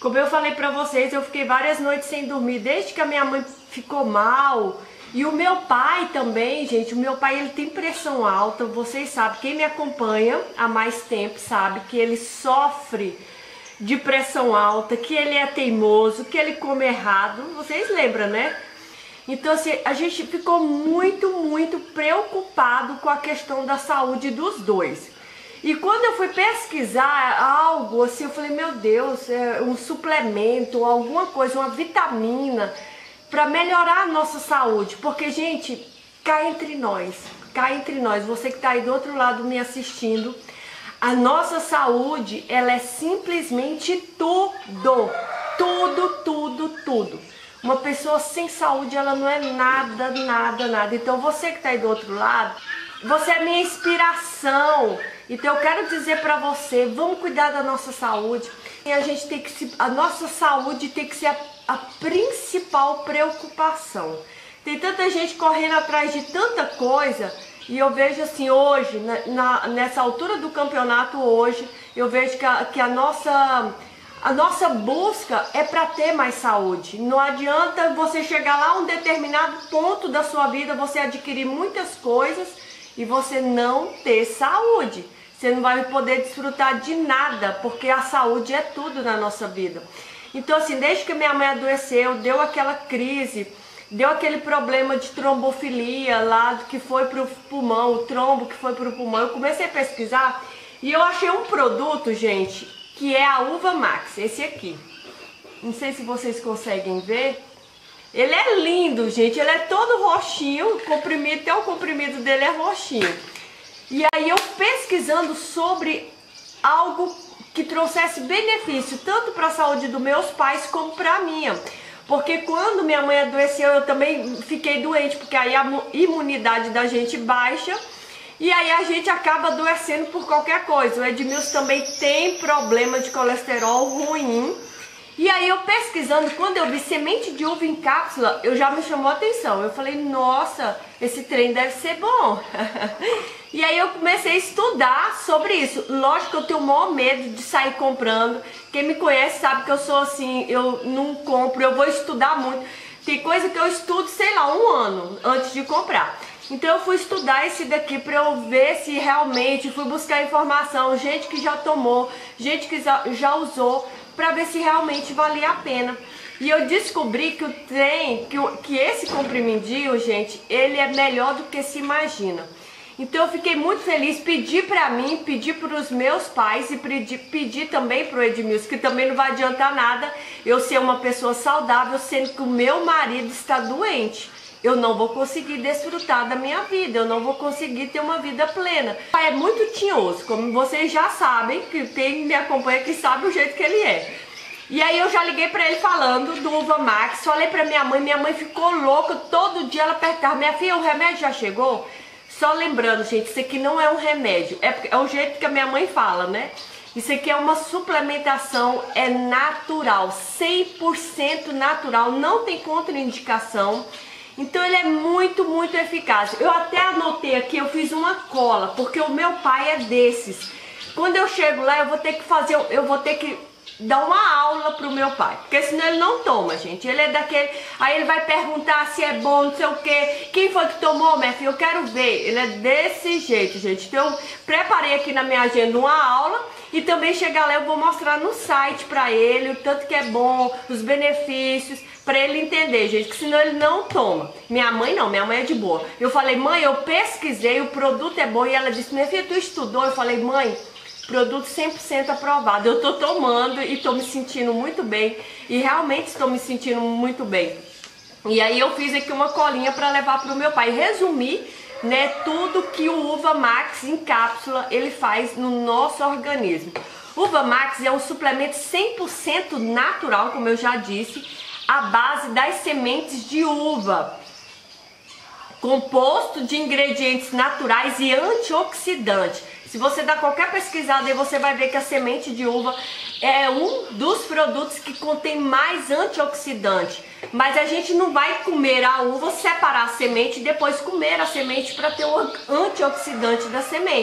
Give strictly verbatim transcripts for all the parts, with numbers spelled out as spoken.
Como eu falei pra vocês, eu fiquei várias noites sem dormir, desde que a minha mãe ficou mal. E o meu pai também, gente, o meu pai ele tem pressão alta, vocês sabem, quem me acompanha há mais tempo sabe que ele sofre de pressão alta, que ele é teimoso, que ele come errado, vocês lembram, né? Então assim, a gente ficou muito, muito preocupado com a questão da saúde dos dois. E quando eu fui pesquisar algo assim, eu falei, meu Deus, é um suplemento, alguma coisa, uma vitamina para melhorar a nossa saúde. Porque, gente, cá entre nós, cá entre nós, você que está aí do outro lado me assistindo, a nossa saúde, ela é simplesmente tudo, tudo, tudo, tudo. Uma pessoa sem saúde, ela não é nada, nada, nada. Então, você que está aí do outro lado, você é minha inspiração. Então eu quero dizer para você, vamos cuidar da nossa saúde. E a gente tem que se, a nossa saúde tem que ser a, a principal preocupação. Tem tanta gente correndo atrás de tanta coisa e eu vejo assim hoje, na, na, nessa altura do campeonato hoje, eu vejo que a, que a nossa a nossa busca é para ter mais saúde. Não adianta você chegar lá a um determinado ponto da sua vida, você adquirir muitas coisas e você não ter saúde. Você não vai poder desfrutar de nada, porque a saúde é tudo na nossa vida. Então assim, desde que minha mãe adoeceu, deu aquela crise, deu aquele problema de trombofilia lá, que foi para o pulmão, o trombo que foi para o pulmão, eu comecei a pesquisar e eu achei um produto, gente, que é a Uva Max, esse aqui. Não sei se vocês conseguem ver. Ele é lindo, gente, ele é todo roxinho, o comprimido, até o comprimido dele é roxinho. E aí eu pesquisando sobre algo que trouxesse benefício, tanto para a saúde dos meus pais como para a minha. Porque quando minha mãe adoeceu, eu também fiquei doente, porque aí a imunidade da gente baixa e aí a gente acaba adoecendo por qualquer coisa. O Edmilson também tem problema de colesterol ruim. E aí eu pesquisando, quando eu vi semente de uva em cápsula, eu já me chamou a atenção. Eu falei, nossa, esse trem deve ser bom. E aí eu comecei a estudar sobre isso. Lógico que eu tenho o maior medo de sair comprando. Quem me conhece sabe que eu sou assim, eu não compro, eu vou estudar muito. Tem coisa que eu estudo, sei lá, um ano antes de comprar. Então eu fui estudar esse daqui para eu ver se realmente, fui buscar informação, gente que já tomou, gente que já usou, para ver se realmente valia a pena. E eu descobri que o trem, que, o, que esse comprimidinho, gente, ele é melhor do que se imagina. Então eu fiquei muito feliz, pedi para mim, pedi para os meus pais e pedi, pedi também para o Edmilson, que também não vai adiantar nada eu ser uma pessoa saudável, sendo que o meu marido está doente. Eu não vou conseguir desfrutar da minha vida, eu não vou conseguir ter uma vida plena. O pai é muito tinhoso, como vocês já sabem, que quem me acompanha que sabe o jeito que ele é. E aí eu já liguei pra ele falando do Uva Max, falei pra minha mãe, minha mãe ficou louca, todo dia ela perguntava, minha filha, o remédio já chegou? Só lembrando, gente, isso aqui não é um remédio, é, é o jeito que a minha mãe fala, né? Isso aqui é uma suplementação, é natural, cem por cento natural, não tem contraindicação. Então ele é muito, muito eficaz. Eu até anotei aqui, eu fiz uma cola, porque o meu pai é desses. Quando eu chego lá, eu vou ter que fazer, eu vou ter que dar uma aula pro meu pai, porque senão ele não toma, gente. Ele é daquele, aí ele vai perguntar se é bom, não sei o que. Quem foi que tomou, minha filha? Eu quero ver. Ele é desse jeito, gente. Então eu preparei aqui na minha agenda uma aula e também chegar lá eu vou mostrar no site pra ele o tanto que é bom, os benefícios, pra ele entender, gente, que senão ele não toma. Minha mãe não, minha mãe é de boa. Eu falei, mãe, eu pesquisei, o produto é bom. E ela disse, minha filha, tu estudou? Eu falei, mãe, produto cem por cento aprovado. Eu tô tomando e tô me sentindo muito bem. E realmente estou me sentindo muito bem. E aí eu fiz aqui uma colinha pra levar pro meu pai. Resumir, né, tudo que o Uva Max em cápsula ele faz no nosso organismo. Uva Max é um suplemento cem por cento natural, como eu já disse, à base das sementes de uva, composto de ingredientes naturais e antioxidantes. Se você dá qualquer pesquisada aí, você vai ver que a semente de uva é um dos produtos que contém mais antioxidante. Mas a gente não vai comer a uva, separar a semente e depois comer a semente para ter o antioxidante da semente.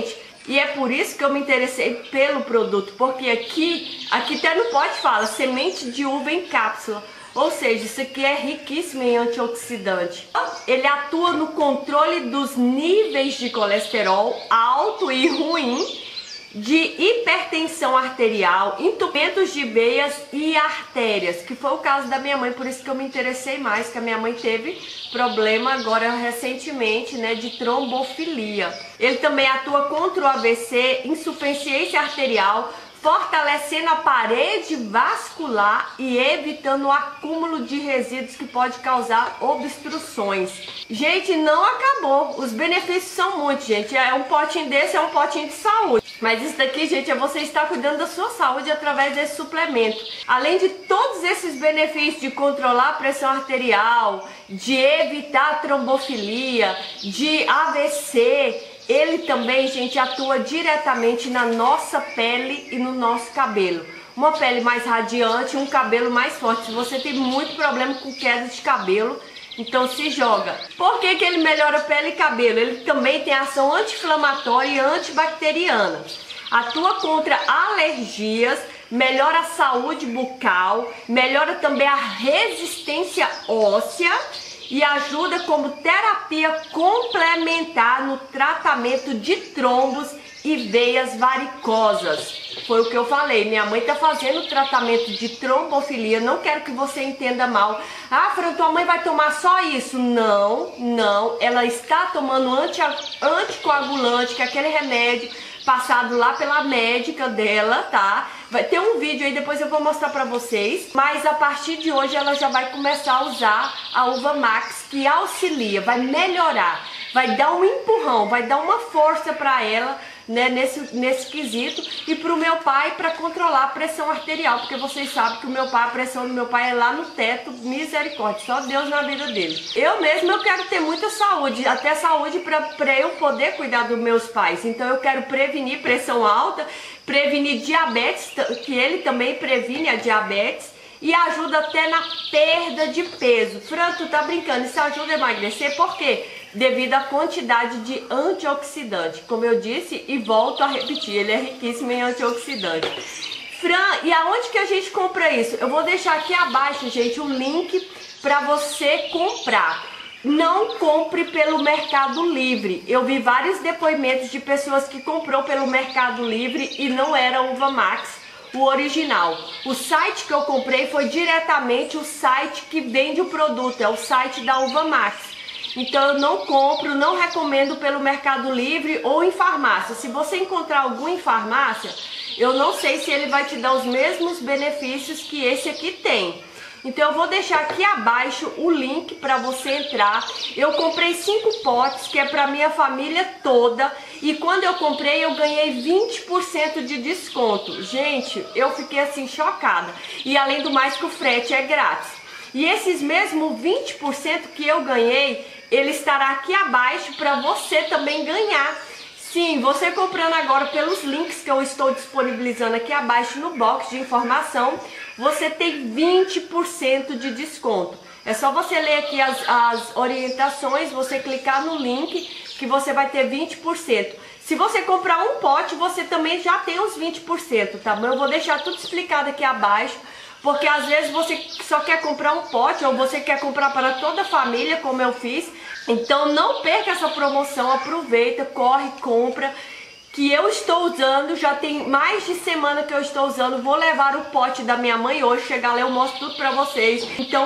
E é por isso que eu me interessei pelo produto, porque aqui, aqui até no pote fala semente de uva em cápsula. Ou seja, isso aqui é riquíssimo em antioxidante. Ele atua no controle dos níveis de colesterol alto e ruim, de hipertensão arterial, entupimentos de veias e artérias, que foi o caso da minha mãe, por isso que eu me interessei mais, que a minha mãe teve problema agora recentemente, né, de trombofilia. Ele também atua contra o A V C, insuficiência arterial, fortalecendo a parede vascular e evitando o acúmulo de resíduos que pode causar obstruções. Gente, não acabou. Os benefícios são muitos, gente. É um potinho desse, é um potinho de saúde. Mas isso daqui, gente, é você estar cuidando da sua saúde através desse suplemento. Além de todos esses benefícios de controlar a pressão arterial, de evitar a trombofilia, de A V C... Ele também, gente, atua diretamente na nossa pele e no nosso cabelo. Uma pele mais radiante, um cabelo mais forte. Se você tem muito problema com queda de cabelo, então se joga. Por que que ele melhora pele e cabelo? Ele também tem ação anti-inflamatória e antibacteriana. Atua contra alergias, melhora a saúde bucal, melhora também a resistência óssea e ajuda como terapia complementar no tratamento de trombos e veias varicosas. Foi o que eu falei, minha mãe está fazendo tratamento de trombofilia. Não quero que você entenda mal. Ah, Fran, tua mãe vai tomar só isso? Não, não. Ela está tomando anti, anticoagulante, que é aquele remédio passado lá pela médica dela, tá? Vai ter um vídeo aí, depois eu vou mostrar pra vocês. Mas a partir de hoje ela já vai começar a usar a Uva Max, que auxilia, vai melhorar, vai dar um empurrão, vai dar uma força pra ela, né, nesse, nesse quesito. E pro meu pai, pra controlar a pressão arterial, porque vocês sabem que o meu pai, a pressão do meu pai é lá no teto, misericórdia, só Deus na vida dele. Eu mesmo, eu quero ter muita saúde, até saúde pra, pra eu poder cuidar dos meus pais. Então eu quero prevenir pressão alta, prevenir diabetes, que ele também previne a diabetes, e ajuda até na perda de peso. Fran, tu tá brincando, isso ajuda a emagrecer, por quê? Devido à quantidade de antioxidante. Como eu disse e volto a repetir, ele é riquíssimo em antioxidante. Fran, e aonde que a gente compra isso? Eu vou deixar aqui abaixo, gente, o link para você comprar. Não compre pelo Mercado Livre. Eu vi vários depoimentos de pessoas que comprou pelo Mercado Livre e não era Uva Max, o original. O site que eu comprei foi diretamente o site que vende o produto, é o site da Uva Max. Então eu não compro, não recomendo pelo Mercado Livre ou em farmácia. Se você encontrar algum em farmácia, eu não sei se ele vai te dar os mesmos benefícios que esse aqui tem. Então eu vou deixar aqui abaixo o link para você entrar. Eu comprei cinco potes, que é para minha família toda. E quando eu comprei, eu ganhei vinte por cento de desconto. Gente, eu fiquei assim chocada. E além do mais que o frete é grátis. E esses mesmos vinte por cento que eu ganhei, ele estará aqui abaixo para você também ganhar. Sim, você comprando agora pelos links que eu estou disponibilizando aqui abaixo no box de informação, você tem vinte por cento de desconto. É só você ler aqui as, as orientações, você clicar no link que você vai ter vinte por cento. Se você comprar um pote, você também já tem os vinte por cento, tá bom? Eu vou deixar tudo explicado aqui abaixo, porque às vezes você só quer comprar um pote ou você quer comprar para toda a família, como eu fiz. Então não perca essa promoção, aproveita, corre, compra, que eu estou usando, já tem mais de semana que eu estou usando. Vou levar o pote da minha mãe hoje, chegar lá eu mostro tudo para vocês. Então,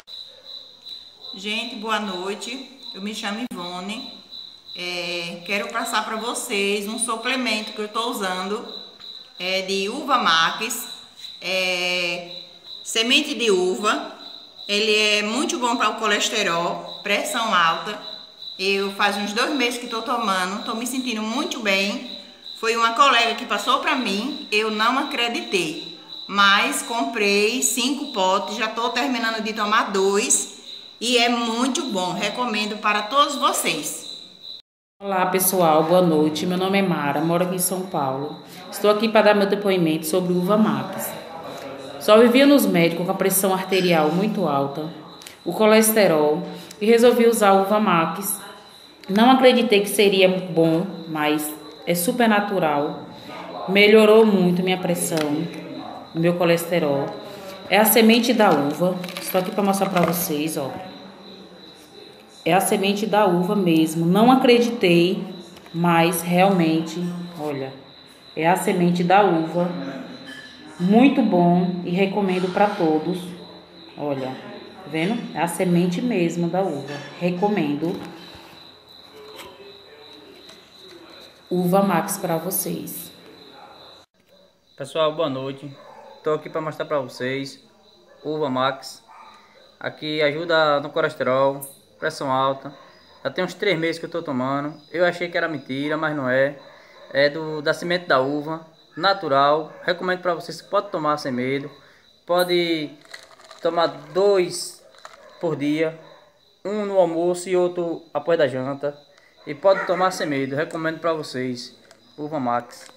gente, boa noite, eu me chamo Ivone, é, quero passar para vocês um suplemento que eu estou usando, é de Uva Max, é, semente de uva. Ele é muito bom para o colesterol, pressão alta. Eu faz uns dois meses que estou tomando, estou me sentindo muito bem. Foi uma colega que passou para mim, eu não acreditei, mas comprei cinco potes, já estou terminando de tomar dois e é muito bom, recomendo para todos vocês. Olá pessoal, boa noite, meu nome é Mara, moro aqui em São Paulo. Estou aqui para dar meu depoimento sobre o Uva Max. Só vivia nos médicos com a pressão arterial muito alta, o colesterol, e resolvi usar o Uva Max. Não acreditei que seria bom, mas é super natural, melhorou muito minha pressão, meu colesterol. É a semente da uva, estou aqui para mostrar para vocês, ó. É a semente da uva mesmo, não acreditei, mas realmente, olha, é a semente da uva, muito bom e recomendo para todos. Olha, tá vendo? É a semente mesmo da uva, recomendo. Uva Max para vocês. Pessoal, boa noite. Estou aqui para mostrar para vocês Uva Max. Aqui ajuda no colesterol, pressão alta. Já tem uns três meses que eu estou tomando. Eu achei que era mentira, mas não é. É do, da semente da uva, natural. Recomendo para vocês que pode tomar sem medo. Pode tomar dois por dia. Um no almoço e outro após da janta. E pode tomar sem medo. Recomendo para vocês Uva Max.